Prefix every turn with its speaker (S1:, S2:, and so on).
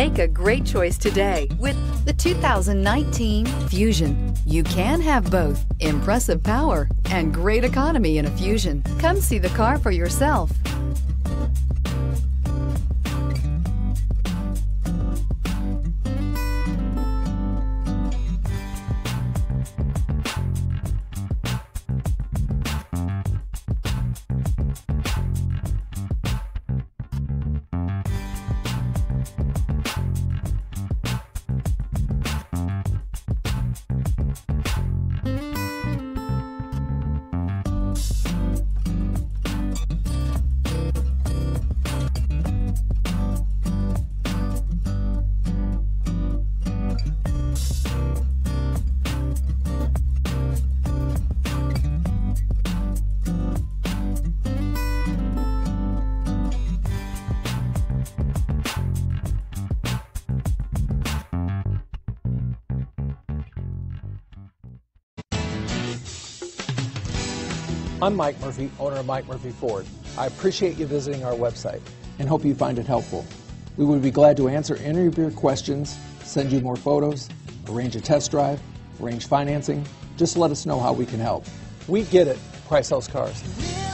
S1: Make a great choice today with the 2019 Fusion. You can have both impressive power and great economy in a Fusion. Come see the car for yourself.
S2: I'm Mike Murphy, owner of Mike Murphy Ford. I appreciate you visiting our website and hope you find it helpful. We would be glad to answer any of your questions, send you more photos, arrange a test drive, arrange financing. Just let us know how we can help. We get it. Price sells cars.